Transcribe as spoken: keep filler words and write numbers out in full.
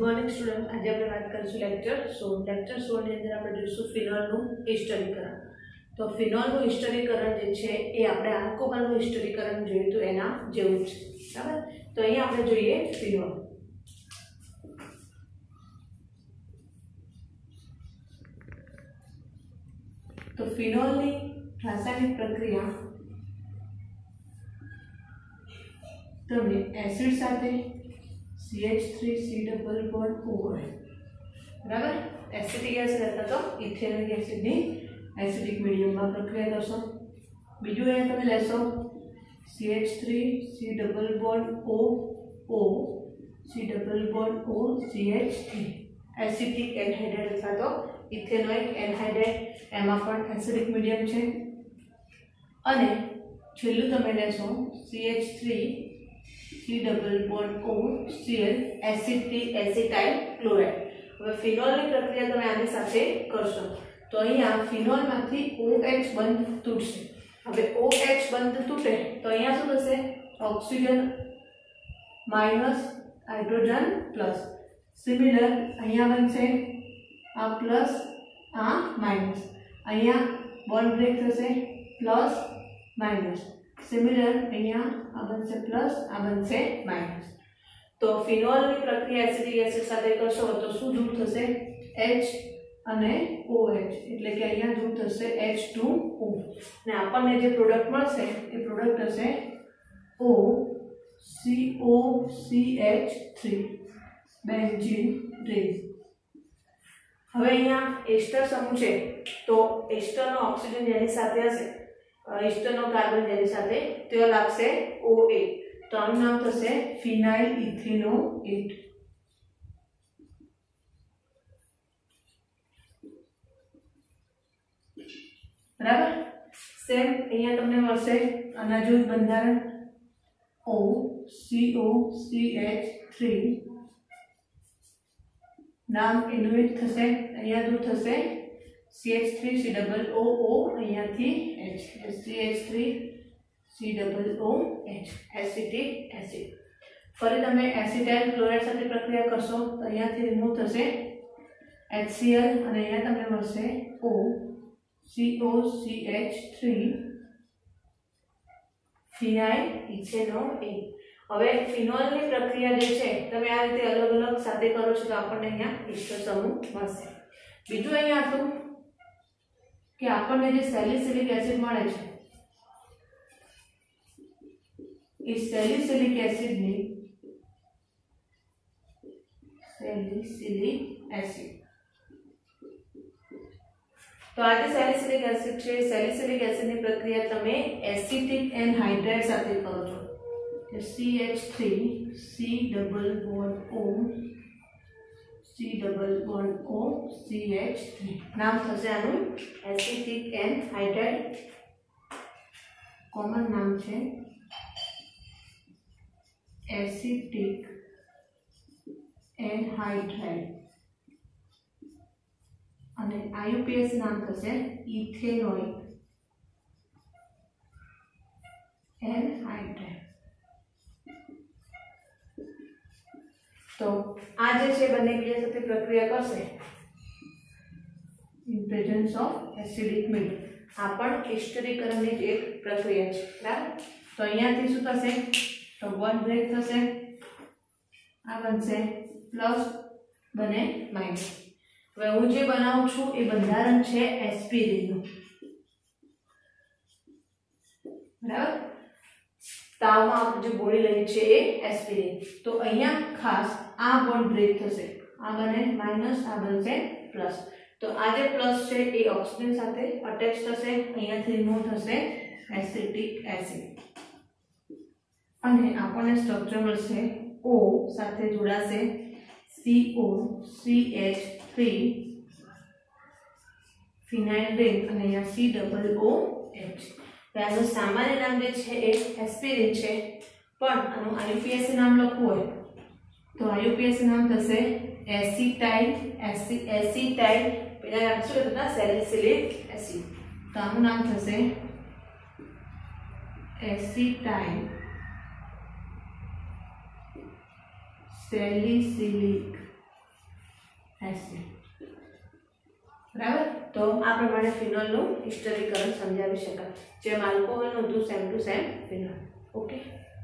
Morning student. आज આપણે વાત કરીશું લેક્ચર સોળ। લેક્ચર સોળ ની અંદર આપણે જોઈશું ફિનોલનું હિસ્ટરીકરણ। તો ફિનોલનું હિસ્ટરીકરણ જે છે એ આપણે આલ્કોહોલનું હિસ્ટરીકરણ જોયું તો એના જેવું છે, બરાબર। તો અહીં આપણે જોઈએ ફિનોલ। તો ફિનોલની રાસાયણિક પ્રક્રિયા તમે એસિડ સાથે C H three C double bond O H, बराबर। एसिटिक एसिड अथवा तो इथेनॉइक एसिड ની एसिडिक मीडियम में प्रक्रिया करशो। बीजू अहीं तमे लेशो C H three C double bond O O C double bond O C H three acetic anhydride अथवा तो इथेनॉइक एनहाइड्राइड एमां पण एसिडिक मीडियम छे। अने छेल्लुं तमे लेशो C H three C double bond O Cl acetic acetyl chloride. હવે ફિનોલની પ્રક્રિયા તમે આની સાથે કરશો તો અહીંયા ફિનોલમાંથી OH બંધ તૂટશે। હવે OH બંધ તૂટે તો અહીંયા શું થશે? Oxygen minus hydrogen plus. Similar અહીંયા બનશે આ પ્લસ આ માઈનસ, અહીંયા બોન્ડ બ્રેક થશે પ્લસ माइनस। सिमिलर अहींया आ बनशे प्लस आ बनशे माइनस। तो फिनोल ની પ્રક્રિયા એસિટિક એસિડ સાથે કરશો તો શું દૂર થશે? H અને OH, એટલે કે અહીંયા દૂર થશે H two O ને આપણને જે પ્રોડક્ટ મળશે એ પ્રોડક્ટ હશે O C O C H three benzene ring. હવે અહીંયા એસ્ટર સમૂહ છે તો એસ્ટરનો ઓક્સિજન જેની સાથે હશે, एस्टरનો કાર્બન જેની સાથે તે લાગશે O A, તો આનું નામ થશે ફિનાઇલ ઇથેનોએટ। બરાબર। સેમ અહીંયા તમને મળશે આના જેવું બંધારણ O C O C H three, નામ એનું જ થશે, અહીંયા દૂર થશે C H three C double O O અહીંયા थी H, C H three C double O H acetic acid. फरी तमे एसिटाइल क्लोराइड साथे प्रक्रिया करशो तो અહીંયાથી રિમૂવ થશે HCl અને અહીંયા તમને મળશે O C O C H three phenyl ethanoate. હવે ફિનોલની પ્રક્રિયા જે છે તમે આ રીતે અલગ અલગ સાથે કરો છો તો આપણને અહીંયા એસ્ટર સમૂહ મળશે। બીજું અહીંયા હતું कि આપણને જે સેલિસિલિક એસિડ મળે છે એ સેલિસિલિક એસિડ ની સેલિસિલિક એસિડ તો આ જે સેલિસિલિક એસિડ છે સેલિસિલિક એસિડ ની પ્રક્રિયા તમે એસિટિક એનહાઇડ્રાઇડ સાથે કરો છો કે C H three C double bond O C double bond O C H three, नाम थशे आनु एसिटिक एनहाइड्राइड, कॉमन नाम छे एसिटिक एनहाइड्राइड અને I U P A C नाम थशे इथेनॉइक एनहाइड्राइड। तो आ जे छे बने बीजा साथे प्रक्रिया करशे in presence of acidic medium. आ पण एस्टरीकरणनी ज एक प्रक्रिया छे, बराबर। तो અહીંયાથી શું થશે? તો બોન્ડ બ્રેક થશે, આ બનશે પ્લસ બને માઈનસ। હવે હું જે બનાવું છું એ બંધારણ છે એસ્પિરિનનું, બરાબર। તાવમાં આપણે જે ગોળી લઈએ છીએ એ એસ્પિરિન। તો અહીંયા ખાસ આ બોન્ડ બ્રેક થશે, આ બને માઈનસ, આ બનશે પ્લસ। તો આ જે પ્લસ છે એ ઓક્સિજન સાથે અટેચ થશે, અહીંયાથી રિમૂવ થશે એસિટિક એસિડ અને આપણને સ્ટ્રક્ચર મળશે O સાથે જોડાશે C O C H three phenyl ring અને અહીંયા C double O H। આનું સામાન્ય નામ જે છે એ એસ્પિરિન છે, પણ આનું I U P A C નામ લખવું હોય તો I U P A C નામ થશે એસિટાઇલ એસિટાઇલ પેલા નામ શું હતું? Salicylic acid. તો આનું નામ થશે એસિટાઇલ સેલિસિલિક એસિડ। બરાબર, તો આ પ્રમાણે ફિનોલનું હિસ્ટરીકરણ સમજાવી શકાય। જેમ આલ્કોહોલનું હતું same to same phenol. Okay.